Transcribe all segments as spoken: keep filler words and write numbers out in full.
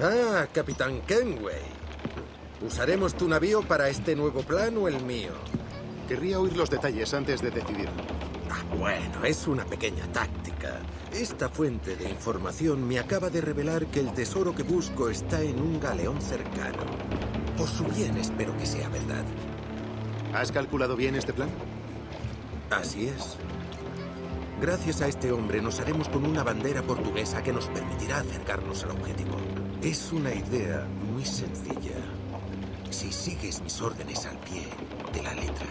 Ah, Capitán Kenway. ¿Usaremos tu navío para este nuevo plan o el mío? Querría oír los detalles antes de decidir. Ah, bueno, es una pequeña táctica. Esta fuente de información me acaba de revelar que el tesoro que busco está en un galeón cercano. Por su bien espero que sea verdad. ¿Has calculado bien este plan? Así es. Gracias a este hombre nos haremos con una bandera portuguesa que nos permitirá acercarnos al objetivo. Es una idea muy sencilla. Si sigues mis órdenes al pie de la letra.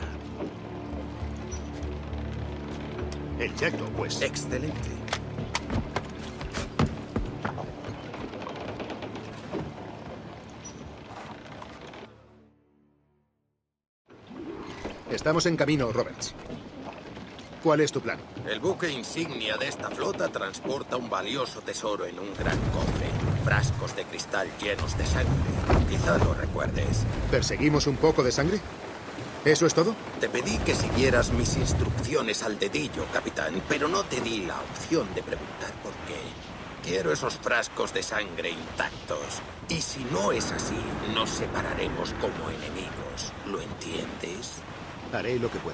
El Jackdaw, pues. Excelente. Estamos en camino, Roberts. ¿Cuál es tu plan? El buque insignia de esta flota transporta un valioso tesoro en un gran cofre. Frascos de cristal llenos de sangre. Quizá lo recuerdes. ¿Perseguimos un poco de sangre? ¿Eso es todo? Te pedí que siguieras mis instrucciones al dedillo, capitán, pero no te di la opción de preguntar por qué. Quiero esos frascos de sangre intactos. Y si no es así, nos separaremos como enemigos. ¿Lo entiendes? Haré lo que pueda.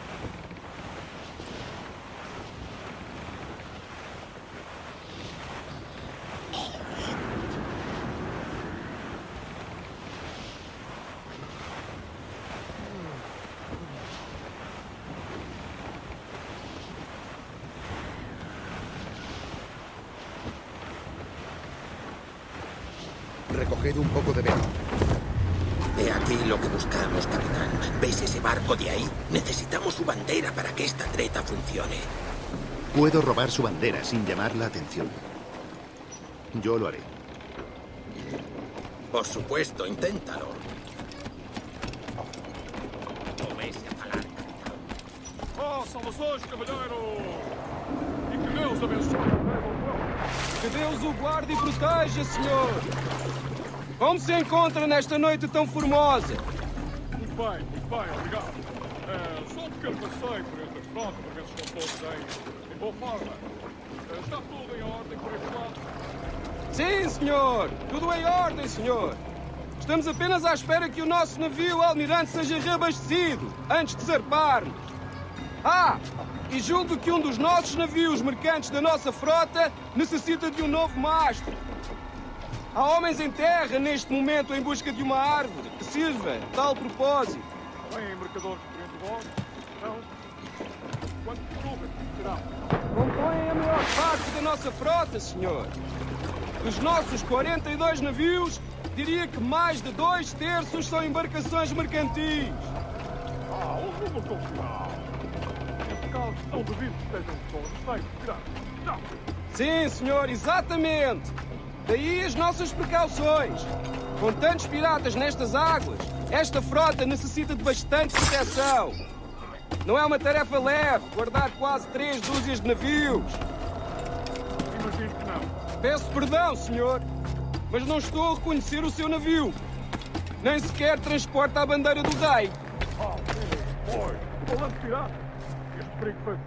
Recoged un poco de vela. He aquí lo que buscamos, capitán. ¿Ves ese barco de ahí? Necesitamos su bandera para que esta treta funcione. Puedo robar su bandera sin llamar la atención. Yo lo haré. Por supuesto, inténtalo. Comece a falar, capitán. Oh, saudações, cavalheiro! E que Deus abençoe. Que Deus o guarde e proteja, senhor! Como se encontra nesta noite tão formosa? Muito bem, muito bem, obrigado. É, só um pequeno passeio por entre as frotas para ver se estão todos em, em boa forma. É, está tudo em ordem por este lado? Sim, senhor! Tudo em ordem, senhor! Estamos apenas à espera que o nosso navio almirante seja reabastecido, antes de zarparmos. Ah! E julgo que um dos nossos navios mercantes da nossa frota necessita de um novo mastro. Há homens em terra neste momento em busca de uma árvore que sirva a tal propósito. Vêm mercadores por entre vós? Não? Quanto julga que serão? Compõem a maior parte da nossa frota, senhor. Dos nossos quarenta e dois navios, diria que mais de dois terços são embarcações mercantis. Ah, um número considerável. Neste caso, são devidos que estejam com respeito. Cuidado. Não. Sim, senhor, exatamente. Daí as nossas precauções. Com tantos piratas nestas águas, esta frota necessita de bastante proteção. Não é uma tarefa leve guardar quase três dúzias de navios. Imagino que não. Peço perdão, senhor, mas não estou a reconhecer o seu navio. Nem sequer transporta a bandeira do rei. Ah, pois. Falando de pirata, este perigo foi...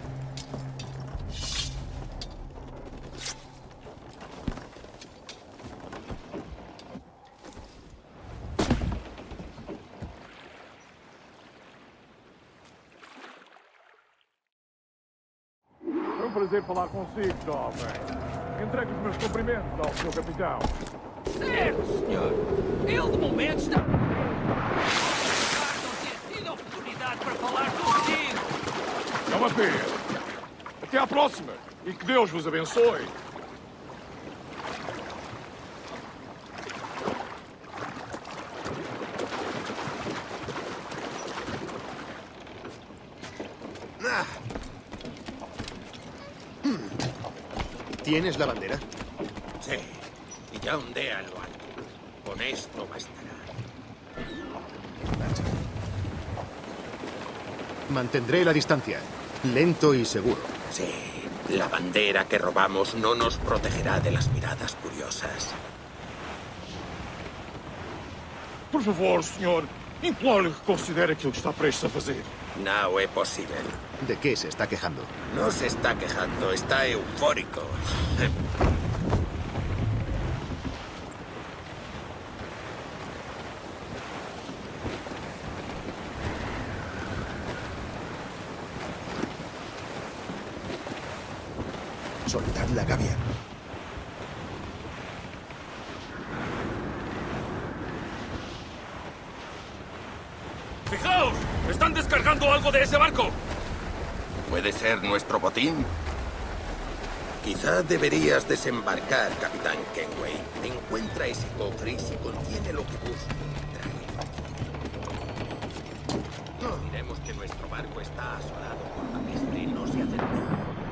Foi um prazer falar consigo, jovem. Entregue os meus cumprimentos ao seu capitão. Certo, senhor. Ele, de momento, está... Não ter tido a oportunidade para falar consigo. É uma pena. Até à próxima. E que Deus vos abençoe. Ah, ¿Tienes la bandera? sí, y ya ondea a lo alto. Con esto bastará. Mantendré la distancia. Lento y seguro. Sí, la bandera que robamos no nos protegerá de las miradas curiosas. Por favor, senhor, imploro-lhe que considere aquilo que está prestes a fazer. No es posible. ¿De qué se está quejando? No se está quejando, está eufórico. Soltad la gavia. ¡Fijaos! ¡Están descargando algo de ese barco! ¿Puede ser nuestro botín? Quizá deberías desembarcar, Capitán Kenway. Encuentra ese cofre y si contiene lo que busca, tráelo. Diremos que nuestro barco está asolado por la peste y no se acerca.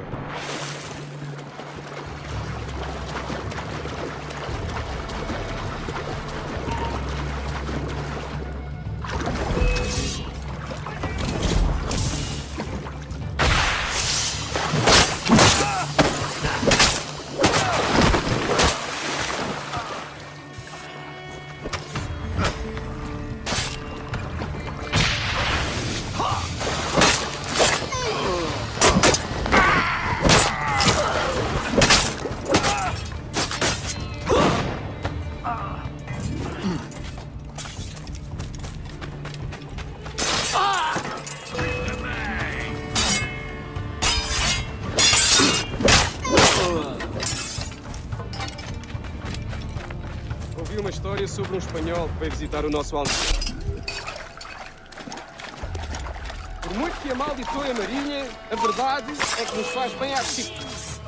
Ouvi uma história sobre um espanhol que veio visitar o nosso almirante. Por muito que amaldiçoe a marinha, a verdade é que nos faz bem à psique.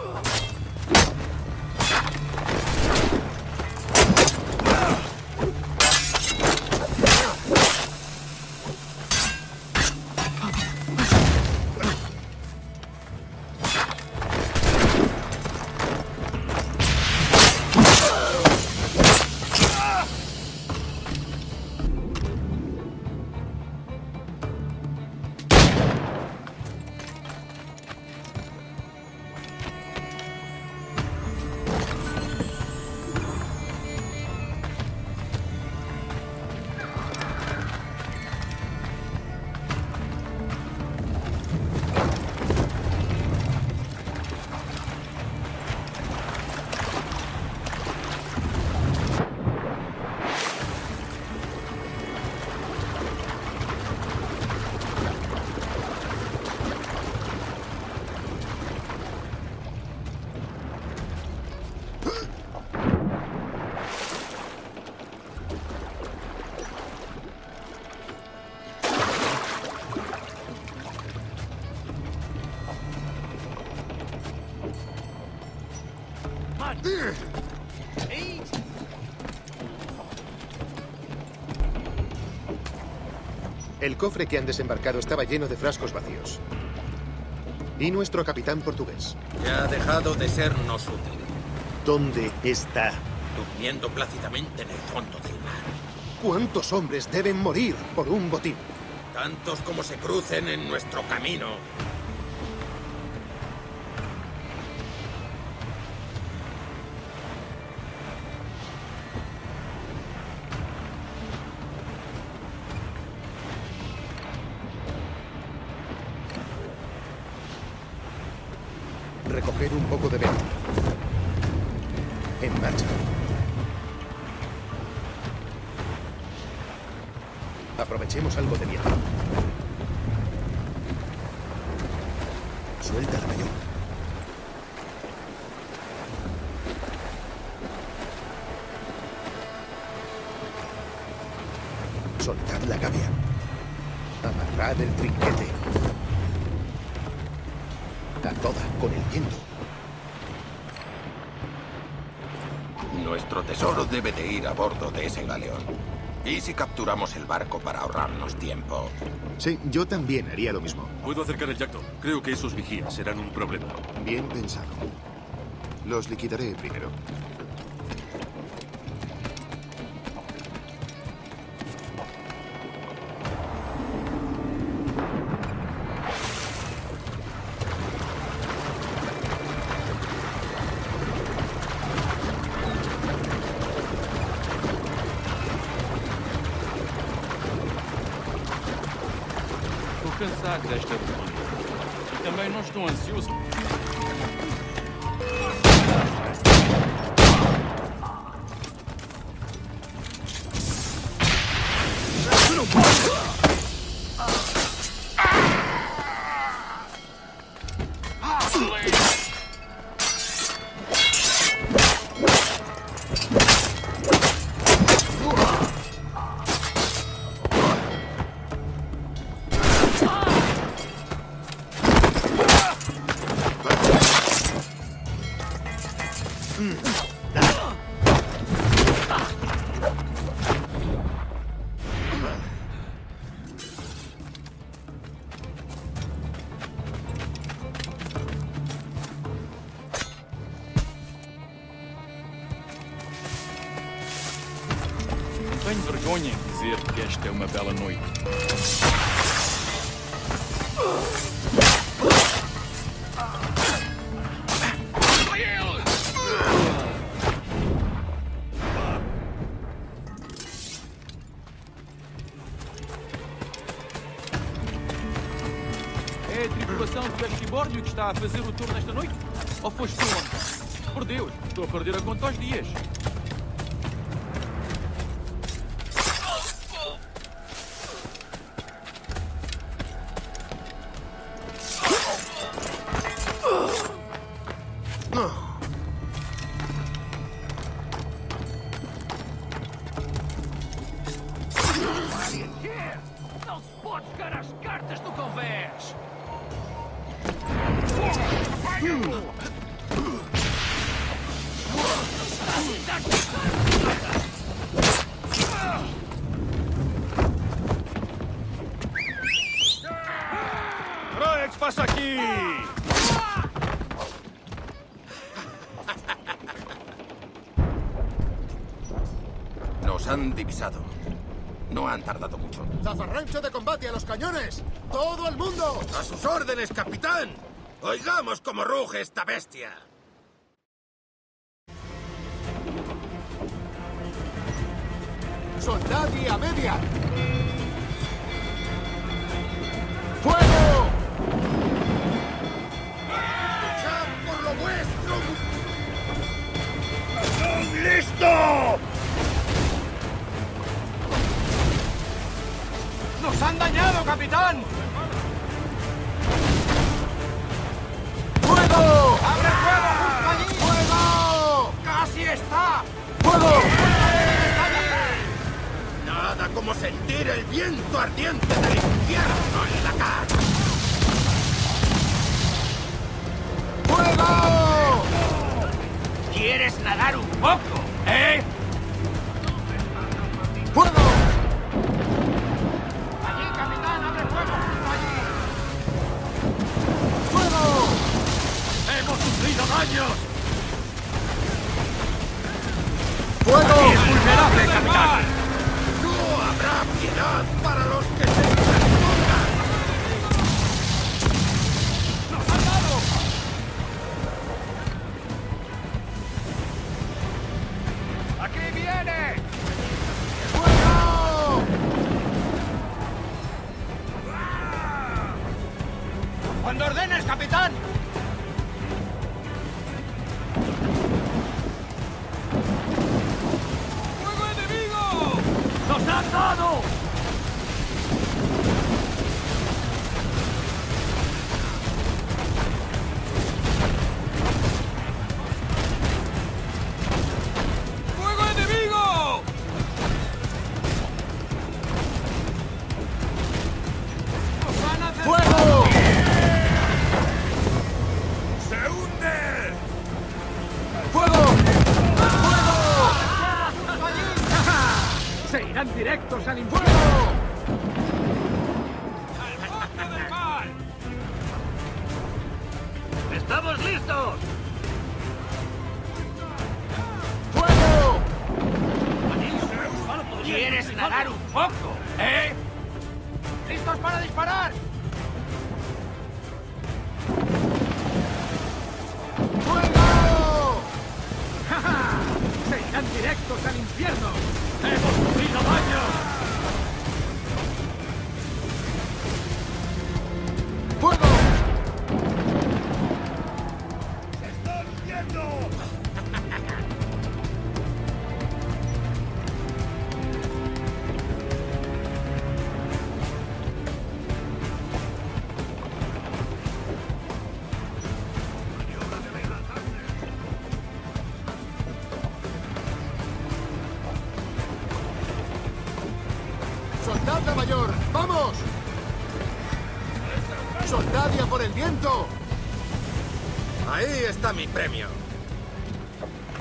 El cofre que han desembarcado estaba lleno de frascos vacíos. ¿Y nuestro capitán portugués? Ya ha dejado de sernos útil. ¿Dónde está? Durmiendo plácidamente en el fondo del mar. ¿Cuántos hombres deben morir por un botín? Tantos como se crucen en nuestro camino. Recoger un poco de vela. En marcha. Aprovechemos algo de viento. Suelta la mayor. Soltad la gavia. Amarrad el trinquete. A toda, con el viento. Nuestro tesoro debe de ir a bordo de ese galeón. ¿Y si capturamos el barco para ahorrarnos tiempo? Sí, yo también haría lo mismo. Puedo acercar el yacto. Creo que esos vigías serán un problema. Bien pensado. Los liquidaré primero. Cansado desta corrida. E também não estou ansioso. Tenho vergonha em dizer que esta é uma bela noite. É a tripulação do Esquibórnio que está a fazer o tour nesta noite? Ou foste tu ontem? Por Deus, estou a perder a conta aos dias. Não se pode jogar as cartas do convés! Roy, ¿qué pasa aquí? Nos han divisado. No han tardado mucho. ¡Zafarrancho de combate a los cañones! ¡Todo el mundo! ¡A sus órdenes, capitán! ¡Oigamos cómo ruge esta bestia! ¡Soldati a media! ¡Fuego! ¡Luchad por lo vuestro! ¡Listo! ¡Nos han dañado, capitán! ¡Fuego! ¡Abre fuego justo allí! ¡Fuego! ¡Casi está! ¡Fuego! Nada como sentir el viento ardiente del infierno en la cara. ¡Fuego! ¿Quieres nadar un poco, eh? ¡Fuego! ¡Allí, capitán! ¡Abre fuego justo allí! ¡Fuego! ¡Hemos sufrido daños! ¡Fuego! ¡Es vulnerable, capitán! No habrá piedad para los que se interpongan. ¡Nos han dado! ¡Aquí viene! ¡Fuego! ¡Cuando ordenes, capitán! ¡Fuego enemigo! ¡Nos han dado! ¡Fuego enemigo! ¡Nos van a hacer... ¡Fuego! ¡Se hunde! ¡Fuego! ¡Se irán directos al infierno! ¡Fuego! ¡Estamos listos! ¡Fuego! ¿Quieres nadar un poco, eh? ¡Listos para disparar! ¡Fuego! ¡Ja, ja! ¡Se irán directos al infierno! ¡Hemos sufrido daños! ¡Fuego! ¡Soldada mayor! ¡Vamos! ¡Soldadia por el viento! Ahí está mi premio.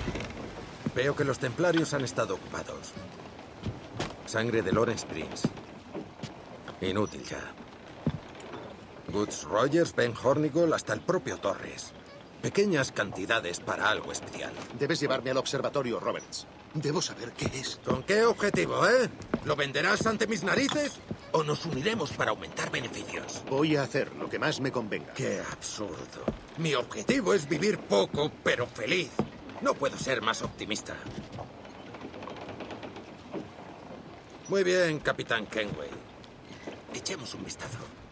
Veo que los templarios han estado ocupados. Sangre de Lawrence Prince. Inútil ya. Woods Rogers, Ben Hornigold, hasta el propio Torres. Pequeñas cantidades para algo especial. Debes llevarme al observatorio, Roberts. Debo saber qué es. ¿Con qué objetivo, eh? ¿Lo venderás ante mis narices? ¿O nos uniremos para aumentar beneficios? Voy a hacer lo que más me convenga. ¡Qué absurdo! Mi objetivo es vivir poco, pero feliz. No puedo ser más optimista. Muy bien, Capitán Kenway. Echemos un vistazo.